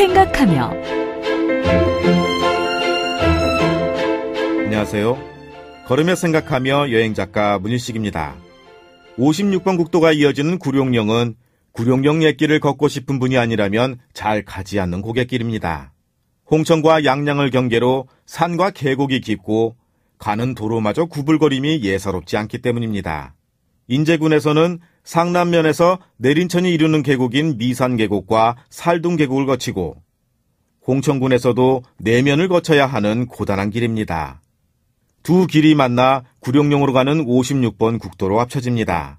생각하며. 안녕하세요. 걸으며 생각하며 여행작가 문일식입니다. 56번 국도가 이어지는 구룡령은 구룡령 옛길을 걷고 싶은 분이 아니라면 잘 가지 않는 고갯길입니다. 홍천과 양양을 경계로 산과 계곡이 깊고 가는 도로마저 구불거림이 예사롭지 않기 때문입니다. 인제군에서는 상남면에서 내린천이 이루는 계곡인 미산계곡과 살둥계곡을 거치고 홍천군에서도 내면을 거쳐야 하는 고단한 길입니다. 두 길이 만나 구룡령으로 가는 56번 국도로 합쳐집니다.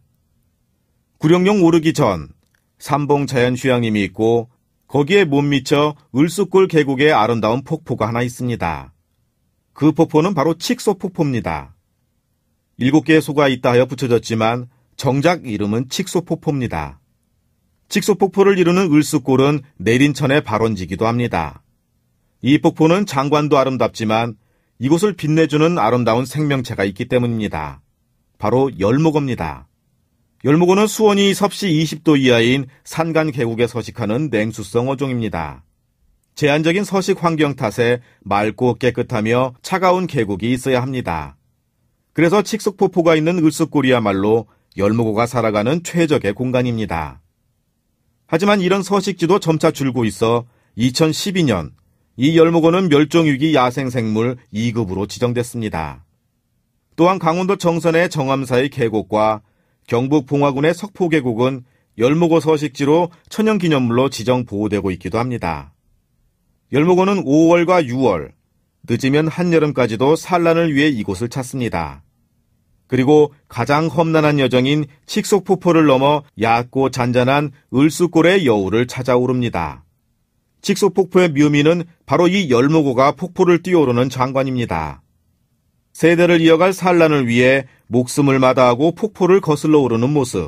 구룡령 오르기 전 삼봉자연휴양림이 있고 거기에 못 미쳐 을수골 계곡의 아름다운 폭포가 하나 있습니다. 그 폭포는 바로 칙소폭포입니다. 7개의 소가 있다 하여 붙여졌지만 정작 이름은 칙소폭포입니다. 칙소폭포를 이루는 을수골은 내린천의 발원지기도 합니다. 이 폭포는 장관도 아름답지만 이곳을 빛내주는 아름다운 생명체가 있기 때문입니다. 바로 열목어입니다. 열목어는 수온이 섭씨 20도 이하인 산간 계곡에 서식하는 냉수성 어종입니다. 제한적인 서식 환경 탓에 맑고 깨끗하며 차가운 계곡이 있어야 합니다. 그래서 칙소폭포가 있는 을수골이야말로 열목어가 살아가는 최적의 공간입니다. 하지만 이런 서식지도 점차 줄고 있어 2012년 이 열목어는 멸종위기 야생생물 2급으로 지정됐습니다. 또한 강원도 정선의 정암사의 계곡과 경북 봉화군의 석포계곡은 열목어 서식지로 천연기념물로 지정 보호되고 있기도 합니다. 열목어는 5월과 6월, 늦으면 한여름까지도 산란을 위해 이곳을 찾습니다. 그리고 가장 험난한 여정인 칙소폭포를 넘어 얕고 잔잔한 을수골의 여우를 찾아오릅니다. 칙소폭포의 묘미는 바로 이 열목어가 폭포를 뛰어오르는 장관입니다. 세대를 이어갈 산란을 위해 목숨을 마다하고 폭포를 거슬러 오르는 모습.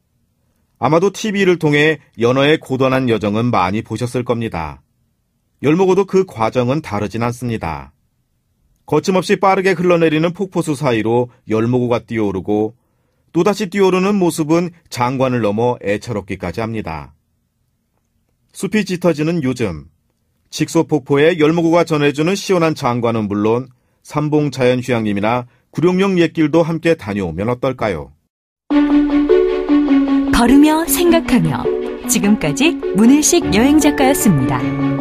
아마도 TV를 통해 연어의 고단한 여정은 많이 보셨을 겁니다. 열목어도 그 과정은 다르진 않습니다. 거침없이 빠르게 흘러내리는 폭포수 사이로 열목어가 뛰어오르고 또다시 뛰어오르는 모습은 장관을 넘어 애처롭기까지 합니다. 숲이 짙어지는 요즘, 칙소폭포에 열목어가 전해주는 시원한 장관은 물론 삼봉자연휴양림이나 구룡령 옛길도 함께 다녀오면 어떨까요? 걸으며 생각하며 지금까지 문일식 여행작가였습니다.